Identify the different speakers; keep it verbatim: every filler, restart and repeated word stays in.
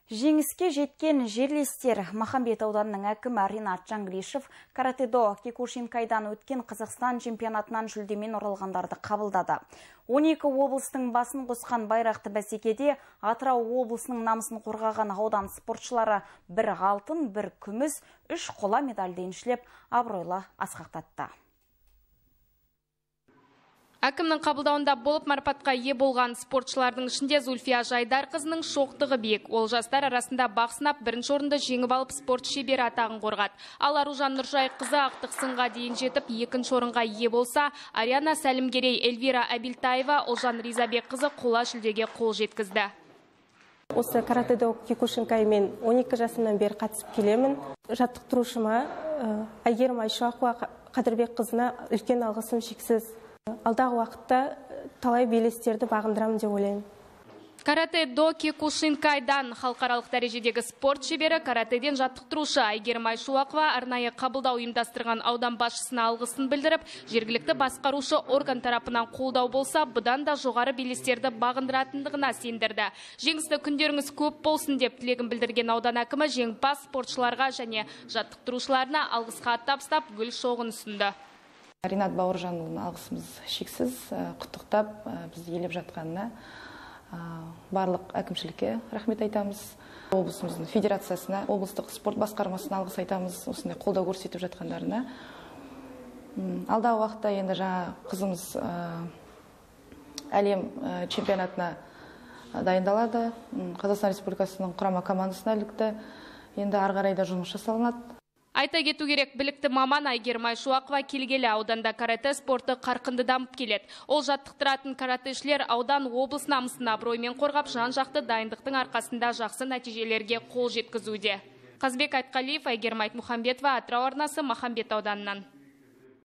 Speaker 1: Жеңіске жеткен жерлестер Махамбет ауданының әкімі Ринат Жаңғылишев каратэ-до Киокушинкайдан өткен Қазақстан чемпионатынан жүлдемен оралғандарды қабылдады. он екі облыстың басын қосқан байрақты бәсекеде Атырау облысының намысын қорғаған аудан спортшылары бір алтын, бір күміс, үш қола медальді еншілеп абыройлы асқақтатты.
Speaker 2: Әкімнің қабылдауында болып марапатқа ие болған спортшылардың ішінде Зульфия Жайдарқызының шоқтығы биік. Ол жастар арасында бақ сынап бірінші орынды жеңіп алып спорт шебері атағын қорғады. Ал Аружан Нұржайқызы ақтық сынға дейін жетіп екінші орынға ие болса, Ариана Сәлімгерей, Эльвира Абилтаева, Олжан Ризабекқызы қола жүлдеге қол жеткізді.
Speaker 3: Осы каратэ-до Киокушинкаймен он екі жасымнан бері қатысып келемін. Жаттықтырушыма Әйгерім Айшуақова Қадырбекқызына үлкен алғысым шексіз. Алдағы уақытта талай белестерді бағындырамын деп ойлаймын.
Speaker 2: Каратэ-до Киокушинкайдан халықаралық дәрежедегі спорт шебері, каратеден жаттықтырушы Әйгерім Айшуақова арнайы қабылдау ұйымдастырған аудан басшысына алғысын білдіріп, жергілікті басқарушы орган тарапынан қолдау болса, бұдан да жоғары белестерді бағындыратындығына сендірді. Жеңісті күндеріңіз көп болсын деп тілегін білдірген аудан әкімі жеңімпаз спортшыларға және жаттықтырушыларына алғыс хат табыстап, гүл шоғын ұсынды.
Speaker 4: Ринат Бауыржанұлына алғысымыз шексіз, құттықтап бізді елеп жатқанына барлық әкімшілікке рахмет айтамыз. Облысымыздың федерациясына, облыстық спорт басқармасына алғыс айтамыз, осындай қолдау көрсетіп жатқандарына. Алдағы уақытта енді жаңа қызымыз әлем чемпионатына дайындалады. Қазақстан Республикасының құрама командасына ілікті. Енді ары қарай да жұмыс жасалынады.
Speaker 2: Айта кету керек, білікті маман Әйгерім Айшуақова келгелі ауданда каратэ спорты қарқынды дамып келеді. Ол жаттықтыратын каратэшілер аудан облыс намысын абыроймен қорғап, жан-жақты дайындықтың арқасында жақсы нәтижелерге қол жеткізуде. Қазбек Айтқалиев, Әйгерім Айтмұхамбетова, Атырау арнасы, Махамбет ауданынан.